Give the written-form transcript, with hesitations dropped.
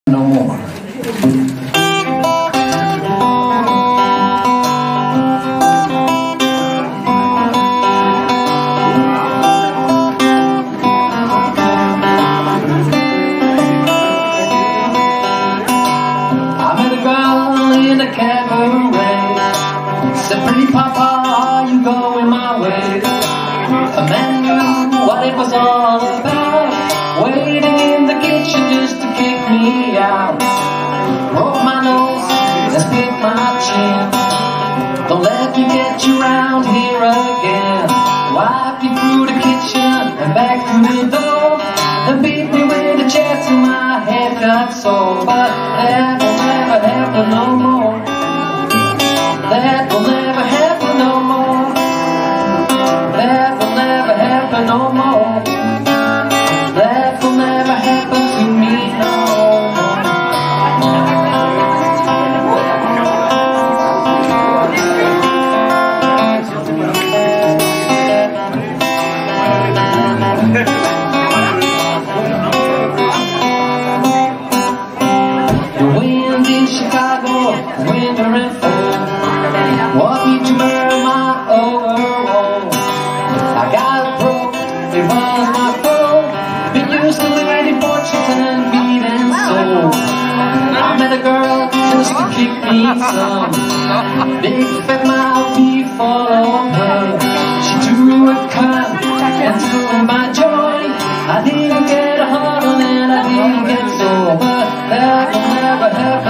no more. I met a girl in a cabaret. Said, pretty papa, are you going my way? A man knew what it was all about, waiting in the kitchen just to kick me out. Broke my nose and split my chin. Don't let me get you round here again. Wiped me through the kitchen and back through the door, and beat me with a chair till my head got sore. But that will never happen no more. That will never happen no more. That will never happen no more. That will never happen to me no more. The wind in Chicago, winter and fall, want me to burn my overall. I got broke, it was my fault. Been used to living in Washington and beating soul. I met a girl just to kick me some. Big fat mouth be full of her. She drew a cut and threw my joint. I didn't get a hard on and I didn't get sore, but that will never happen.